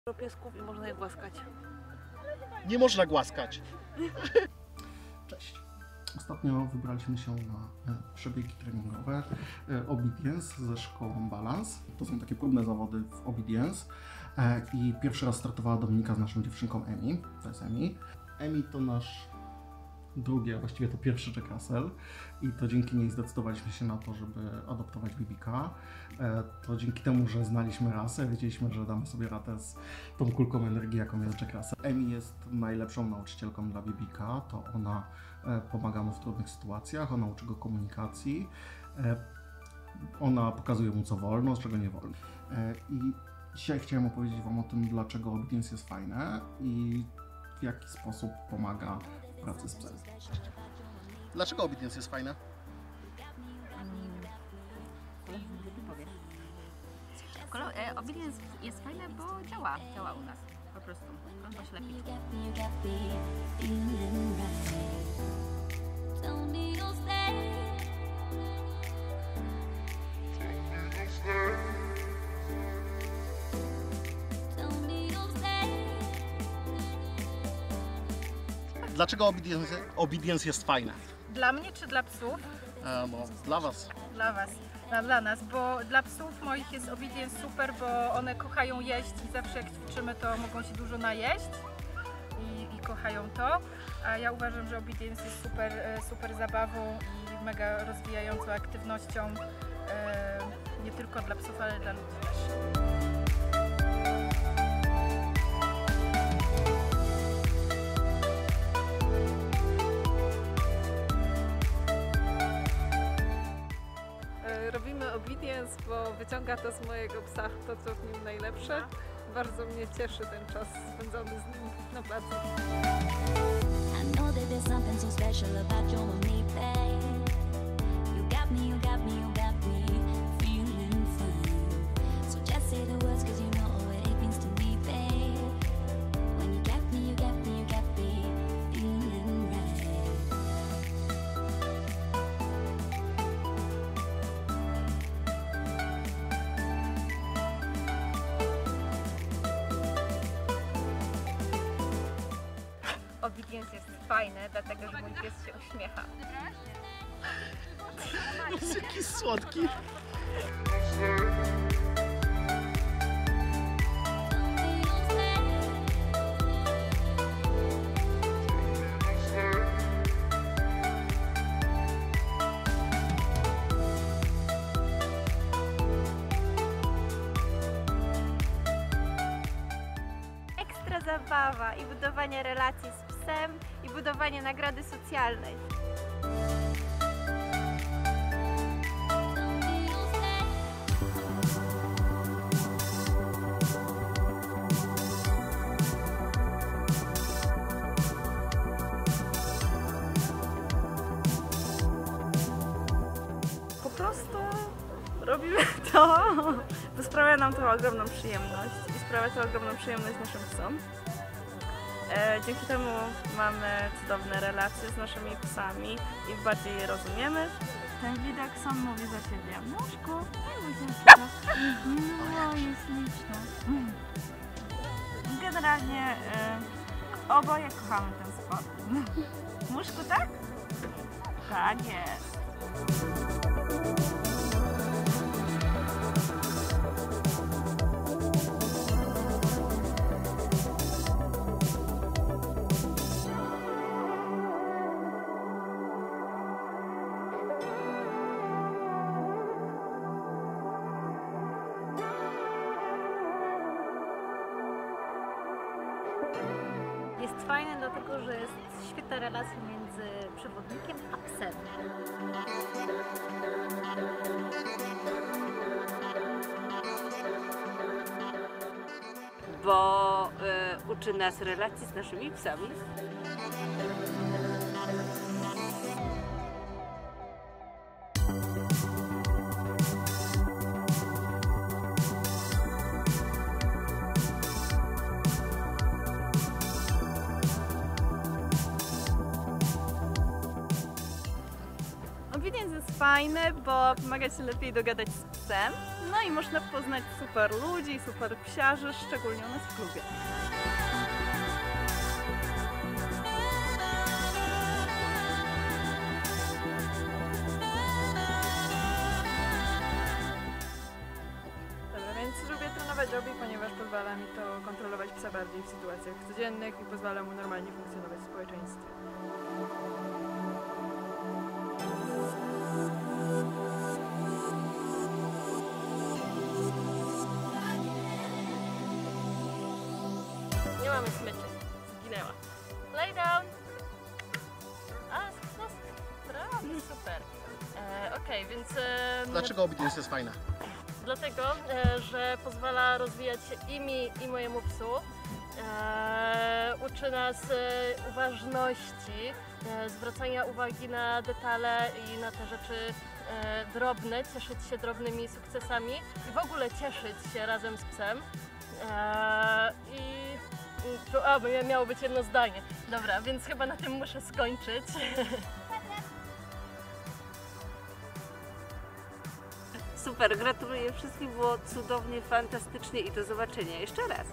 Do piesków i można je głaskać. Nie można głaskać. Cześć. Ostatnio wybraliśmy się na przebiegi treningowe Obedience ze szkołą Balance. To są takie próbne zawody w Obedience. I pierwszy raz startowała Dominika z naszą dziewczynką Emi. To jest Emi. Emi to nasz drugi, a właściwie to pierwszy Jack Russell. I to dzięki niej zdecydowaliśmy się na to, żeby adoptować BBK. To dzięki temu, że znaliśmy rasę, wiedzieliśmy, że damy sobie radę z tą kulką energii, jaką jest Jack Russell. Emi jest najlepszą nauczycielką dla BBK. To ona pomaga mu w trudnych sytuacjach, ona uczy go komunikacji. Ona pokazuje mu, co wolno, z czego nie wolno. I dzisiaj chciałem opowiedzieć Wam o tym, dlaczego Obedience jest fajne i w jaki sposób pomaga w pracy z psem. Dlaczego Obedience jest fajne? Obedience jest fajne, bo działa u nas po prostu. On się lepiej czuje. Dlaczego Obedience jest fajne? Dla mnie czy dla psów? No, dla Was. Dla Was. Dla nas, bo dla psów moich jest Obedience super, bo one kochają jeść i zawsze jak ćwiczymy, to mogą się dużo najeść i kochają to. A ja uważam, że Obedience jest super zabawą i mega rozwijającą aktywnością, nie tylko dla psów, ale dla ludzi też. Robimy Obedience, bo wyciąga to z mojego psa to, co w nim najlepsze. Bardzo mnie cieszy ten czas spędzony z nim na placu. Obedience jest fajne, dlatego że mój pies się uśmiecha. Jest jakiś słodki. Ekstra zabawa i budowanie relacji z psem i budowanie nagrody socjalnej. Po prostu robimy to, bo sprawia nam to ogromną przyjemność i sprawia to ogromną przyjemność naszym psom. Dzięki temu mamy cudowne relacje z naszymi psami i bardziej je rozumiemy. Ten widok sam mówi za siebie. Muszku, no jest liczne. Generalnie oboje kochamy ten sport. Muszku, tak? Tak jest. Jest fajne dlatego, że jest świetna relacja między przewodnikiem a psem. Bo uczy nas relacji z naszymi psami. Obedience jest fajny, bo pomaga się lepiej dogadać z psem. No i można poznać super ludzi, super psiarzy, szczególnie u nas w klubie. Dobra, więc lubię trenować Obi, ponieważ pozwala mi to kontrolować psa bardziej w sytuacjach codziennych i pozwala mu normalnie funkcjonować w społeczeństwie. Nie mamy smyczy. Zginęła. Lay down! A, no, brawo, super. Okej, więc... Dlaczego obedience jest fajna? Dlatego, że pozwala rozwijać się i mi, i mojemu psu. Uczy nas uważności, zwracania uwagi na detale i na te rzeczy drobne, cieszyć się drobnymi sukcesami i w ogóle cieszyć się razem z psem. I to miało być jedno zdanie. Dobra, więc chyba na tym muszę skończyć. Super, gratuluję wszystkim, było cudownie, fantastycznie i do zobaczenia jeszcze raz.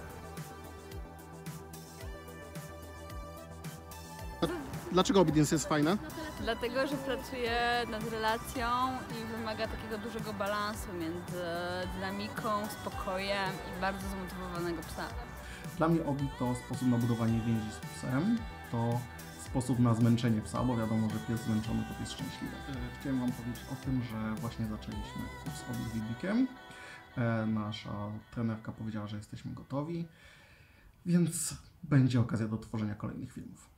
Dlaczego obedience jest fajna? Dlatego, że pracuje nad relacją i wymaga takiego dużego balansu między dynamiką, spokojem i bardzo zmotywowanego psa. Dla mnie obi to sposób na budowanie więzi z psem, to sposób na zmęczenie psa, bo wiadomo, że pies zmęczony to pies szczęśliwy. Chciałem Wam powiedzieć o tym, że właśnie zaczęliśmy kurs obi z Wilbikiem. Nasza trenerka powiedziała, że jesteśmy gotowi, więc będzie okazja do tworzenia kolejnych filmów.